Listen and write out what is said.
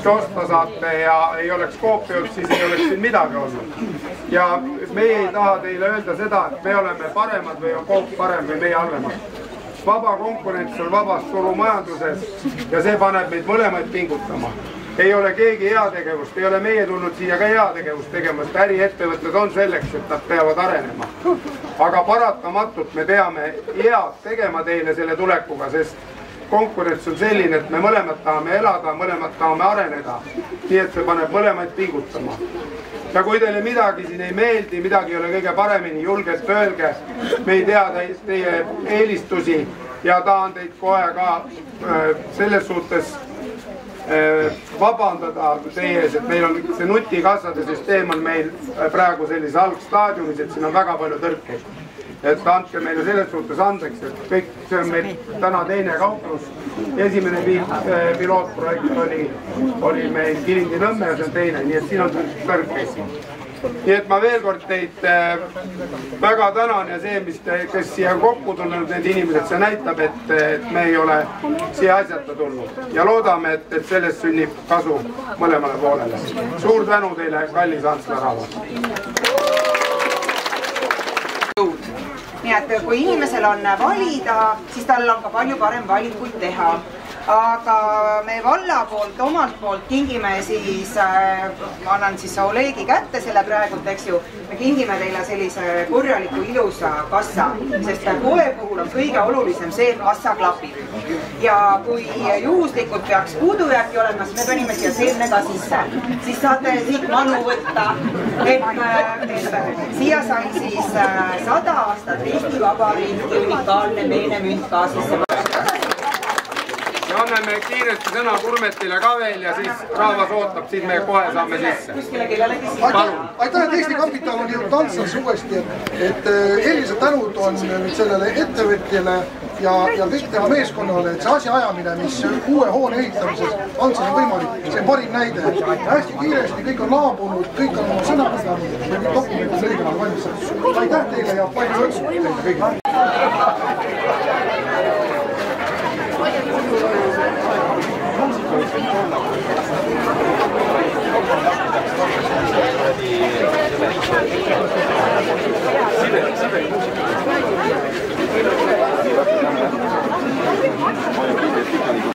kuskilt osta saate ja ei oleks koopiat, siis ei oleks siin midagi olnud. Ja meie ei taha teile öelda seda, et me oleme paremad või on Coop parem või meie halvemad. Vaba konkurents on vabas turumajanduses ja see paneb meid mõlemaid pingutama. Ei ole keegi heategevust, ei ole meie tulnud siia ka heategevust tegema, sest äriettevõtted on selleks, et nad peavad arenema. Aga paratamatult me peame head tegema teile selle tulekuga, sest konkurents on selline, et me mõlemad tahame elada, mõlemad tahame areneda. Nii et see paneb mõlemaid pingutama. Ja kui teile midagi siin ei meeldi, midagi ei ole kõige paremini, julgelt öelge, me ei tea teie eelistusi ja tahan teid kohe ka selles suhtes vabandada teie ees, et meil on see nutikassade süsteem on meil praegu sellises algstaadiumis, et siin on väga palju tõrkeid. Et andke meile selles suhtes andeks, et kõik see on meil täna teine kauplus. Esimene pilootprojekt oli meil Kilingi-Nõmme ja see on teine, nii et siin on tõrkeid. Nii et ma veel kord teid väga tänan ja see, kes siia kokku tulnud, need inimesed, see näitab, et me ei ole siia asjata tulnud. Ja loodame, et sellest sünnib kasu mõlemale poolele. Suur tänu teile, kallis Antsla rahvas! Nii et kui inimesel on valida, siis tal on ka palju parem valikuid teha. Aga me valla poolt, omalt poolt kingime siis, ma annan siis Olegi kätte selle praegult, eks ju, me kingime teile sellise korraliku ilusa kassa, sest poe puhul on kõige olulisem see, et kassa klapib. Ja kui juhuslikult peaks puudujääki olema, siis me panime siia seemne ka sisse. Siis saate siit manu võtta, et siia sai siis 100 aastat Eesti Vabariigi unikaalne meenemünt ka sisse. Ja anname kiiresti sõna Kurmetile ka veel ja siis rahvas ootab, siis me kohe saame sisse. Aitäh, et Eesti Kapital on jõudnud Antslas uuesti, et eelised tänud on nüüd sellele ettevõtjale ja kõik tema meeskonnale, et see asjaajamine, mis uue hoone ehitamises Antslas on võimalik, see on parim näide. Hästi kiiresti, kõik on laabunud, kõik on oma sõna pidanud ja kõik dokumendid õigel ajal valmis. Aitäh teile ja palju õnnu teile kõigile! Sibe.